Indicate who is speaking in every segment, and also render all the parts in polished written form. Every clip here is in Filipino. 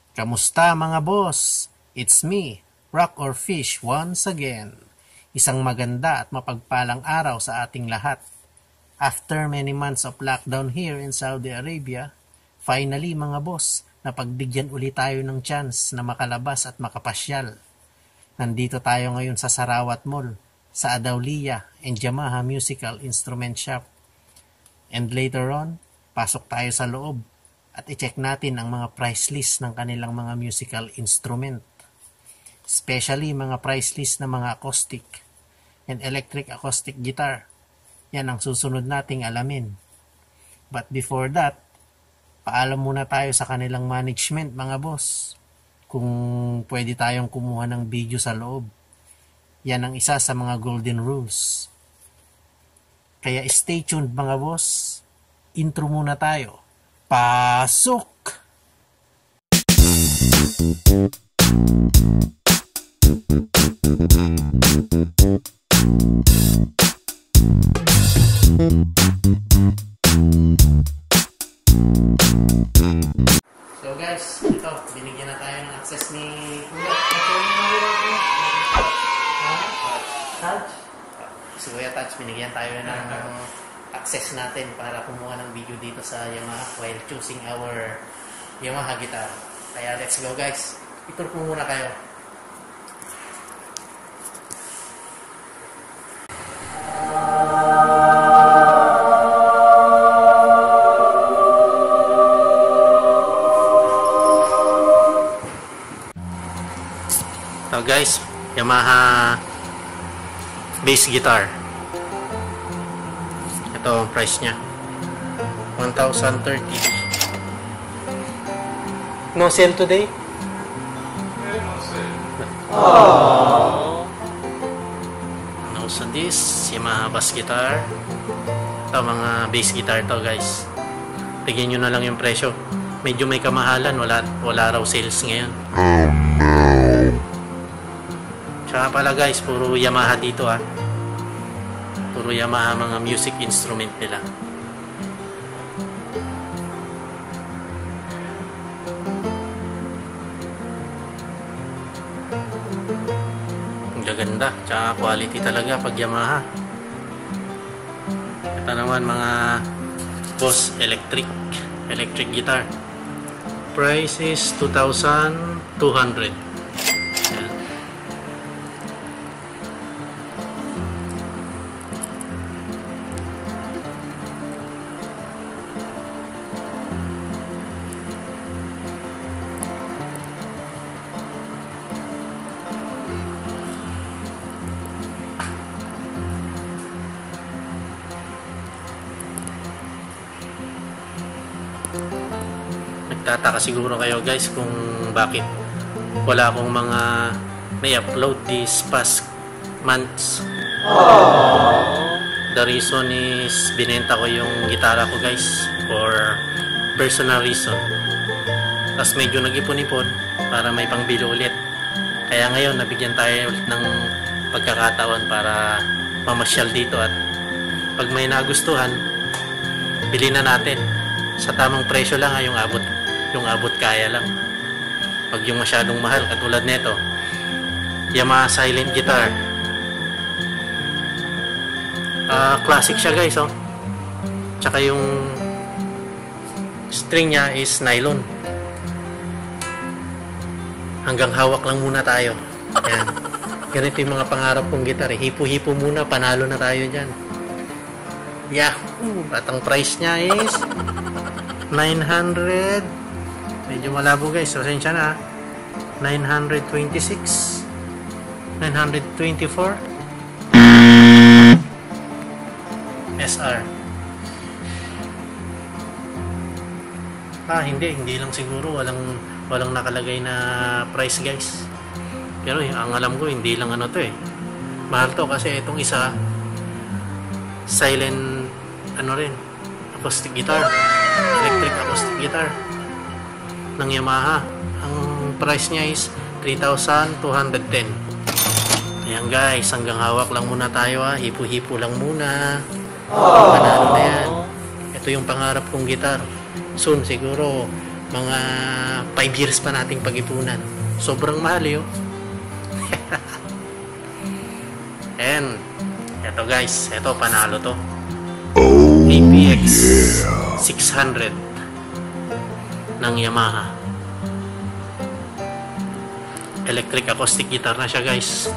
Speaker 1: Kamusta mga boss? It's me, Rock or Fish once again. Isang maganda at mapagpalang araw sa ating lahat. After many months of lockdown here in Saudi Arabia, finally mga boss, napagbigyan ulit tayo ng chance na makalabas at makapasyal. Nandito tayo ngayon sa Sarawat Mall, sa Adauliya and Yamaha Musical Instrument Shop. And later on, pasok tayo sa loob at i-check natin ang mga price list ng kanilang mga musical instrument. Especially mga price list ng mga acoustic and electric acoustic guitar. Yan ang susunod nating alamin. But before that, paalam muna tayo sa kanilang management mga boss. Kung pwede tayong kumuha ng video sa loob. Yan ang isa sa mga golden rules. Kaya stay tuned mga boss. Intro muna tayo. Pasok! So guys, ito, binigyan na tayo ng access ni Kuya. Touch? Si Kuya Touch, binigyan tayo ng access natin para kumuha ng video dito sa Yamaha while choosing our Yamaha guitar. Kaya let's go guys. Ito po muna kayo. So guys, Yamaha bass guitar. Ito ang price niya. 1,030. No sale today?
Speaker 2: No sale.
Speaker 1: Aww. No, so this Yamaha bass guitar. Ito mga bass guitar to guys. Tignan nyo na lang yung presyo. Medyo may kamahalan. Wala raw sales ngayon. Oh no. Tsaka pala guys, puro Yamaha dito ah. Puro Yamaha mga music instrument nila. Ang gaganda, tsaka quality talaga pag Yamaha. Ito naman mga Boss electric guitar. Price is 2,200. Nagtataka siguro kayo guys kung bakit wala akong mga may-upload these past months. The reason is binenta ko yung gitara ko guys for personal reason. Tapos medyo nag-ipon-ipon para may pangbili ulit. Kaya ngayon nabigyan tayo ulit ng pagkakataon para mamasyal dito at pag may nagustuhan bilhin na natin. Sa tamang presyo lang yung abot kaya lang. Pag yung masyadong mahal katulad nito Yamaha silent guitar, classic siya guys oh. Tsaka yung string nya is nylon. Hanggang hawak lang muna tayo. Yan. Ganito yung mga pangarap kong gitar eh. Hipo-hipo muna, panalo na tayo dyan. Yahoo! At ang price nya is 900. Medyo malabo guys, pasensya na. 926, 924 SR. Hindi lang siguro walang nakalagay na price guys. Pero ang alam ko hindi lang ano to eh. Mahal to kasi itong isa silent acoustic guitar, electric acoustic guitar ng Yamaha. Ang price niya is 3,210. Ayan guys, hanggang hawak lang muna tayo ha. Hipo-hipo lang muna. Panalo na yan. Ito yung pangarap kong gitar. Soon siguro mga 5 years pa nating pag-ipunan. Sobrang mahal yun. And eto guys, eto panalo to. APX 600 ng Yamaha. Electric acoustic guitar na siya guys,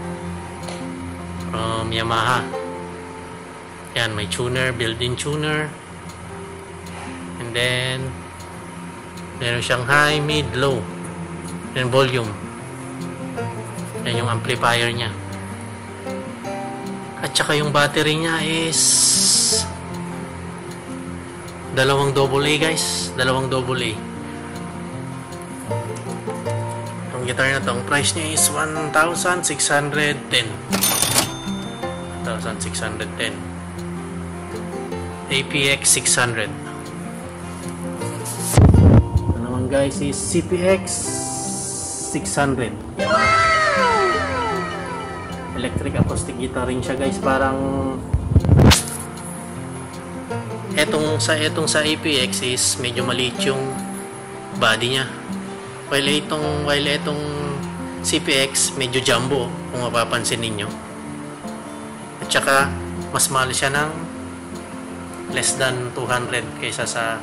Speaker 1: from Yamaha. Yan, may tuner, built-in tuner, and then meron siyang high, mid, low, and volume. Yan yung amplifier niya. At saka yung battery niya is dalawang AA guys, dalawang AA. Itong guitar na to, ang price niya is 1,610. 1,610. APX 600. Ito naman guys is CPX 600. Electric acoustic guitar rin siya guys, parang etong sa APX is medyo maliit yung body niya, while itong CPX medyo jumbo kung mapapansin ninyo. At saka mas mahal siya ng less than 200 kaysa sa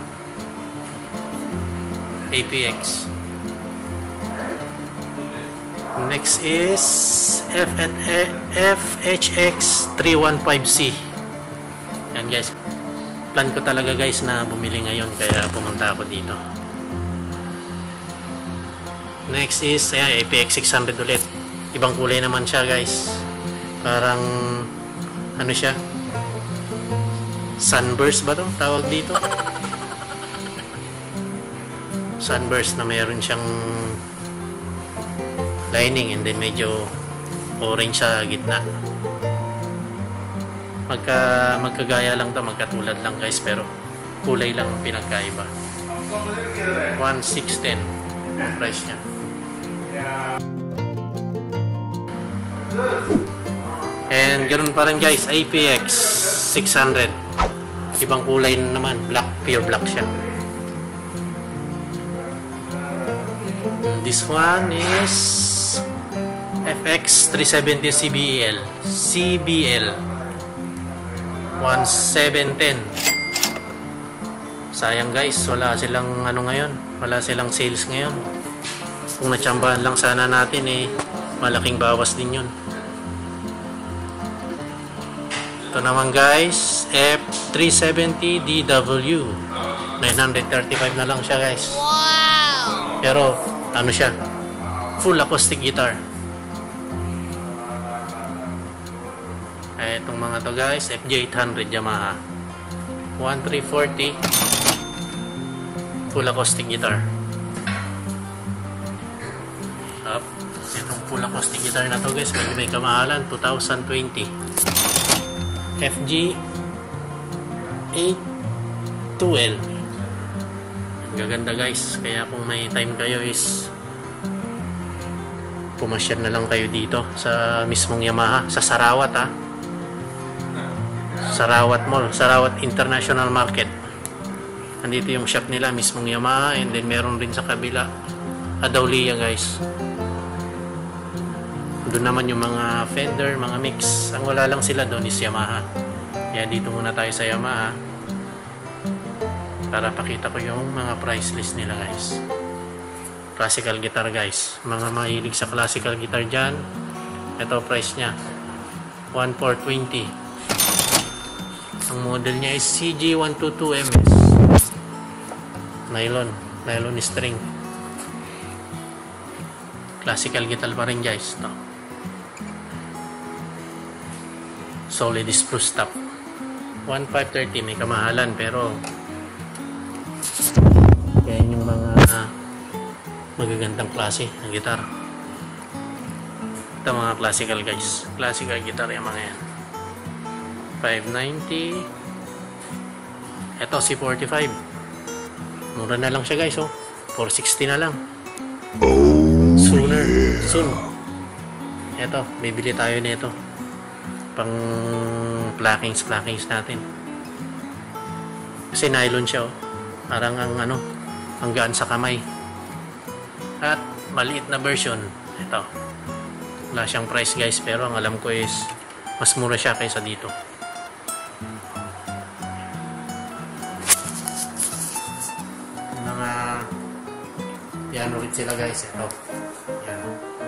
Speaker 1: APX. Next is FHX 315C. Yan guys, plan ko talaga guys na bumili ngayon, kaya pumunta ako dito. Next is APX 600 ulit. Ibang kulay naman siya guys, parang ano siya, sunburst ba to tawag dito? Sunburst na mayroon siyang lining and then medyo orange sa gitna. Magkagaya lang to, magkatulad lang guys, pero kulay lang ang pinagkaiba. 1,610 ang price niya. And ganoon pa rin guys, APX 600. Ibang kulay naman, black, pure black siya. This one is FX 370 CBL 1710. Sayang guys, wala silang ano ngayon, wala silang sales ngayon. Kung natsambahan lang sana natin malaking bawas din yun. Ito naman guys, F370 DW 935 na lang siya guys. Wow! Pero ano siya, full acoustic guitar. Itong mga to guys, FJ800 Yamaha 1340 full acoustic guitar. Itong full acoustic guitar na to guys, medyo may kamahalan, 2020 FG812. Gaganda guys, kaya kung may time kayo is pumasyal na lang kayo dito sa mismong Yamaha, sa Sarawat Sarawat Mall, Sarawat International Market. Nandito yung shop nila, mismong Yamaha, and then meron rin sa kabila Adaulia guys. Doon naman yung mga Fender, mga mix. Ang wala lang sila doon is Yamaha. Kaya dito muna tayo sa Yamaha para pakita ko yung mga price list nila guys. Classical guitar guys, mga mahilig sa classical guitar dyan, ito price nya 1,420. Ang model nya is CG122MS, nylon string. Classical guitar pa rin guys to. Solid spruce top, 1,530. May kamahalan pero yan yung mga magagandang klase ng gitar. Ito mga classical guys, classical guitar yung mga yan. 590. Ito C45, mura na lang siya guys, 460 na lang. Soon. Ito, bibili tayo nito pang plackings natin kasi nylon siya, parang ang gaan sa kamay. At maliit na version, ito. Wala siyang price guys, pero ang alam ko is mas mura siya kaysa dito. Mga piano rin sila guys, ito. Yan.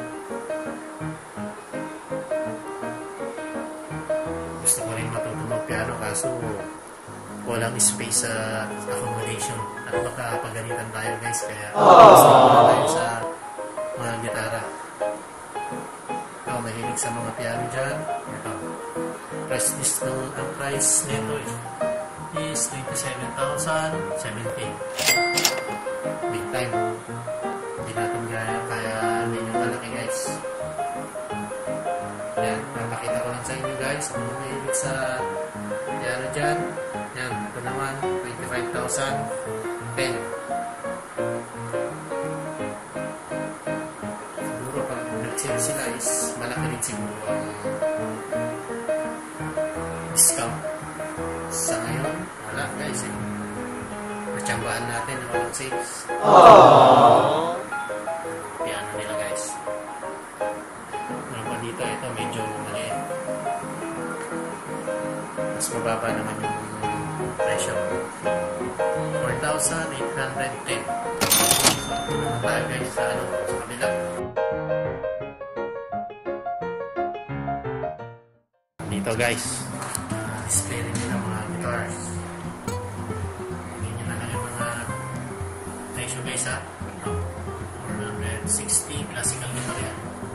Speaker 1: Gusto ko rin matuto mag-piano kaso walang space sa accommodation. At baka pagalitan tayo guys, kaya gusto ko na tayo sa mga gitara. Ito, mahilig sa mga piano dyan. Ito. Price list ng ang price nito is 27,070. Big time. Hindi natin kaya hindi nyo malaki guys. Yan, napakita ko lang sa inyo guys. Kung mahilig sa piano dyan. Yan, ito naman 25,010. Siguro pag nag-sale sila is malaki rin siguro ang discount. Sa ngayon, wala guys eh. Natsambahan natin na walang sales. Piano nila guys. Ano pa dito, ito medyo maliit. Mas mababa naman yung presyo. 4,810. So, ano tayo guys sa kabila. Dito guys, display rin nila mga guitars. Hindi nyo na lang yung mga presyo guys ha. 460 classical guitar yan.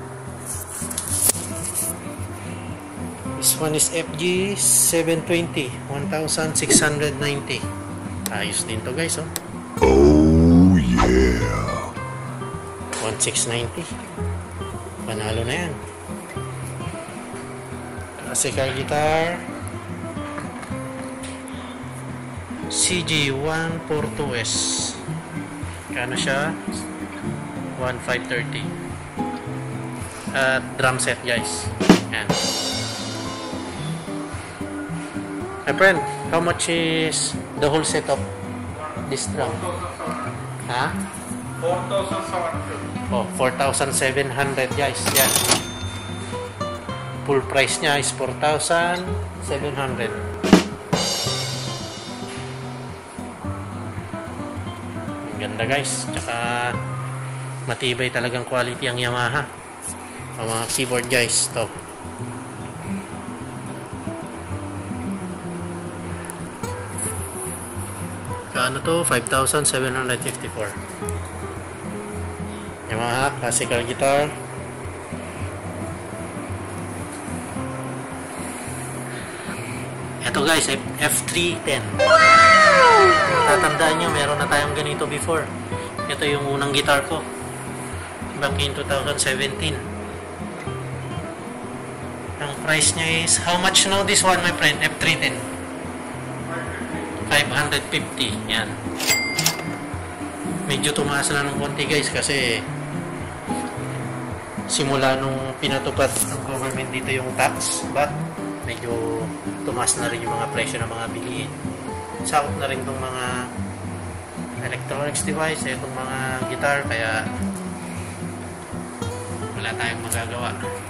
Speaker 1: This one is FG 720, 1,690. Ayos din to guys, oh.
Speaker 3: Oh yeah.
Speaker 1: 1,690. Panalo na yan. Classical guitar. CG142S. Kano siya? 1,530. At drum set guys. Yan. My friend, how much is the whole set of this drum? Ha?
Speaker 2: 4,700.
Speaker 1: Oh, 4,700 guys. Yan. Full price niya is 4,700. Ang ganda guys. Tsaka matibay talagang quality ang Yamaha. Ang mga keyboard guys. Ito. Ano to? 5,754. Yamaha classical guitar. Ito guys, F310. Tatandaan nyo, meron na tayong ganito before. Ito yung unang guitar ko back in 2017. Ang price niya is, how much now this one my friend? F310. 550. Yan. Medyo tumaas na ng konti guys kasi simula nung pinatupad ng government dito yung tax, but medyo tumaas na rin yung mga presyo ng mga bilihin. Sakop na rin itong mga electronics device, itong mga guitar, kaya wala tayong magagawa.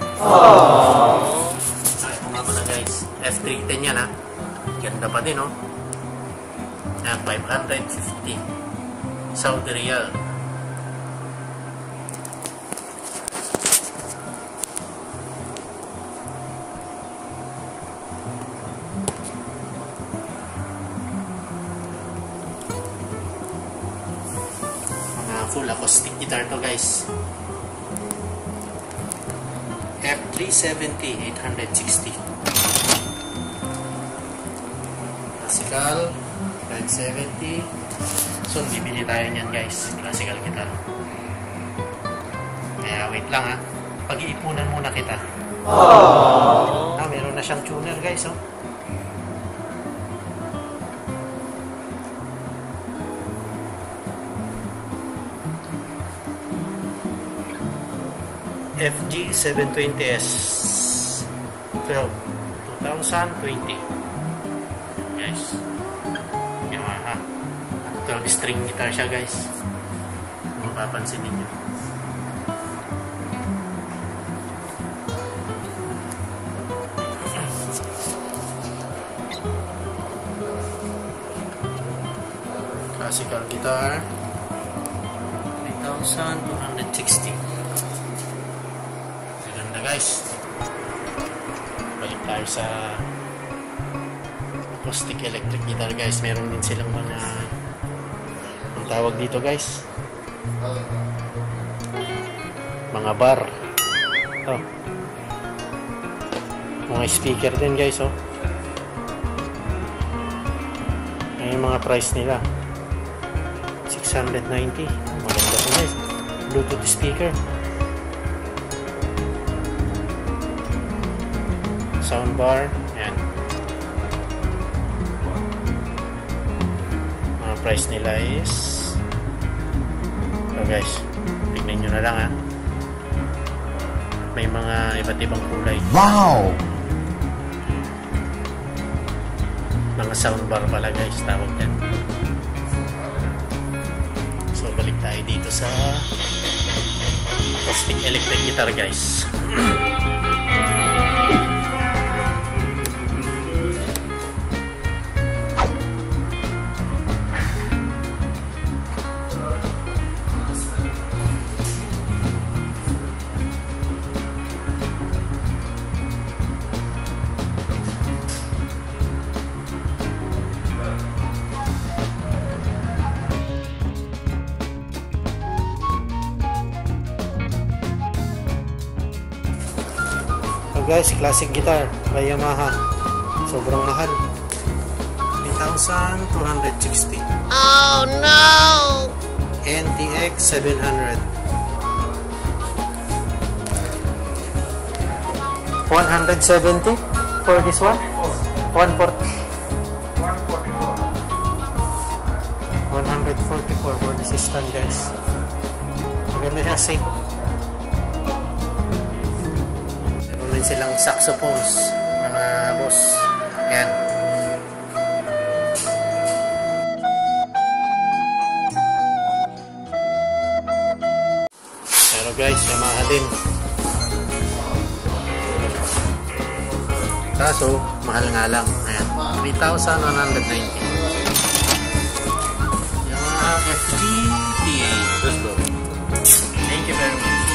Speaker 1: Ito nga pala guys, F310 yan ha. Ganda pa din, no? Yan, 550 Saudi Riyal. Mga full acoustic guitar to guys. F370 860. Classical 570. So, bibili tayo niyan guys. Classical guitar. Kaya wait lang ha. Pag-iipunan muna kita. Meron na siyang tuner guys, oh. FG 720S 2020 guys. Yamaha 12 string guitar siya guys. mapapansin ninyo. Classical guitar, 3,260. Maganda guys. Balik tayo sa acoustic electric guitar guys. Meron din silang mga, ang tawag dito guys, mga bar. Oh, mga speaker din guys. Oh, ayun yung mga price nila, 690. Maganda po guys. Bluetooth speaker, soundbar. Ayan, mga price nila is, so guys, tignan nyo na lang ha. May mga iba't ibang kulay.
Speaker 3: Wow!
Speaker 1: Mga soundbar pala guys, tawag yan. So balik tayo dito sa acoustic electric guitar guys. Guys, classic guitar by Yamaha. Sobrang mahal. 3,260.
Speaker 4: Oh no!
Speaker 1: NTX 700. 170 for this one? 140. 144 for this stand guys. Maganda siya, safe. Silang saxophones, mga boss. Yan. Pero guys, Yamaha din. Kaso, mahal nga lang. Ayan, 3,190. Yamaha FG-T8. Let's go. Thank you very much.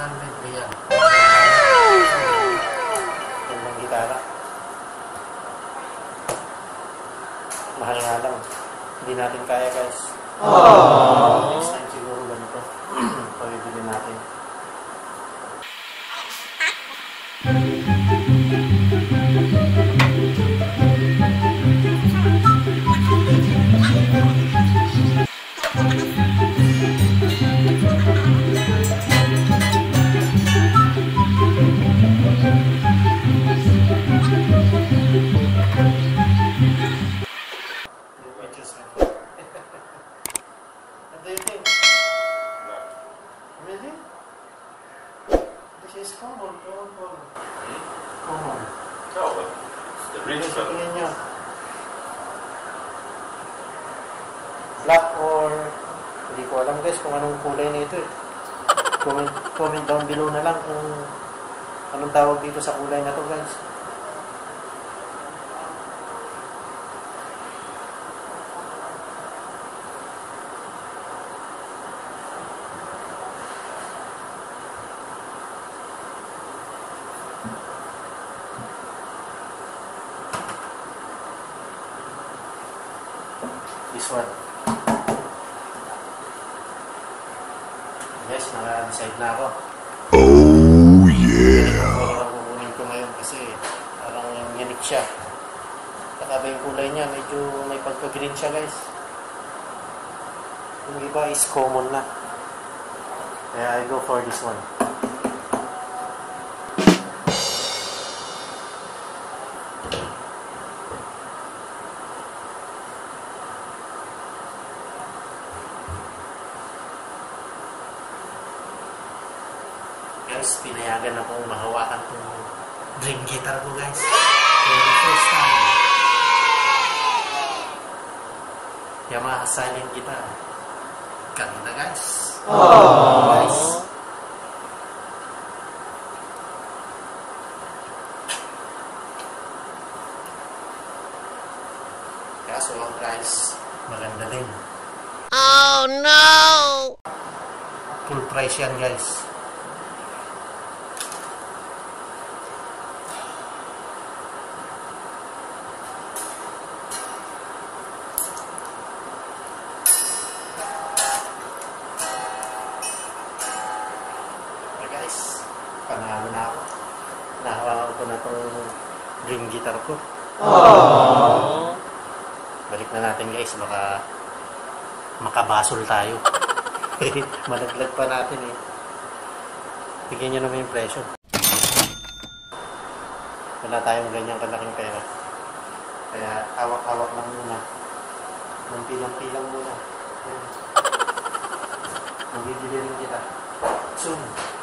Speaker 1: 100 real. Yan ang gitara. Mahal nga lang. Hindi natin kaya, guys. Next time siguro ganito. Pabibili natin. What do you think? Really? This is common. Common.
Speaker 2: No, but it's the rich color.
Speaker 1: Tingnan nyo. Black or hindi ko alam guys kung anong kulay na ito eh. Comment down below na lang kung anong tawag dito sa kulay na to guys. This one. Yes, naka-decide na ako.
Speaker 3: Oh yeah.
Speaker 1: Parang kukunin ko ngayon kasi parang unique siya. Saka yung kulay niya, medyo may pagka-green siya guys. Yung iba is common na. Kaya I go for this one. Guys, pinayagan akong mahawakan itong dream guitar ko guys. For the first time. Yamaha silent guitar. Ganda guys. Nice. Kaso ang price, maganda din.
Speaker 4: Oh no!
Speaker 1: Full price yan guys. Panalo na ako. Nahawakan ko na itong dream guitar ko. Balik na natin guys. Baka makabasol tayo. Malaglag pa natin eh. Bigyan nyo naman yung presyo. Wala tayong ganyang kalaking pera. Kaya hawak-hawak lang muna. Mampilang-pilang muna. Magigili rin kita. Soon.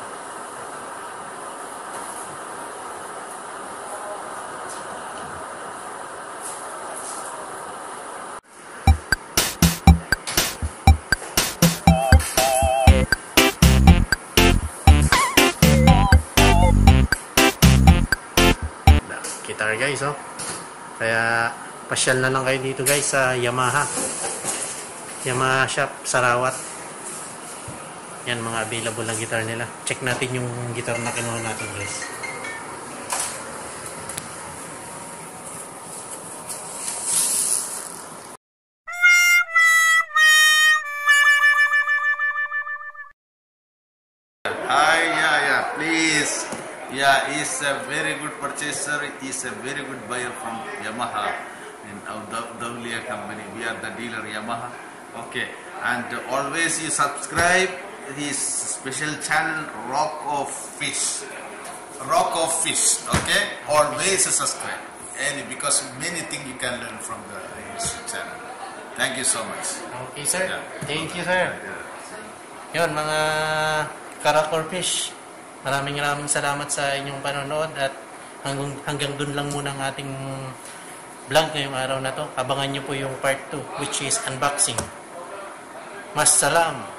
Speaker 1: Guitar guys, oh. Kaya pasyal na lang kayo dito guys sa Yamaha shop Sarawat. Yan mga available na guitar nila. Check natin yung guitar na kinuha natin guys.
Speaker 5: Yeah, please. Yeah, he's a very good purchaser. He's a very good buyer from Yamaha in our Daulia company. We are the dealer Yamaha. Okay, and always you subscribe his special channel Rock of Fish. Okay, always subscribe. And because many things you can learn from his channel. Thank you so much.
Speaker 1: Okay, sir.
Speaker 5: Yeah.
Speaker 1: Thank you, sir. Yun, mga Rock or Fish. Maraming salamat sa inyong panonood at hanggang dun lang muna ang ating vlog ngayong araw na to. Abangan nyo po yung part 2 which is unboxing. Mas salam!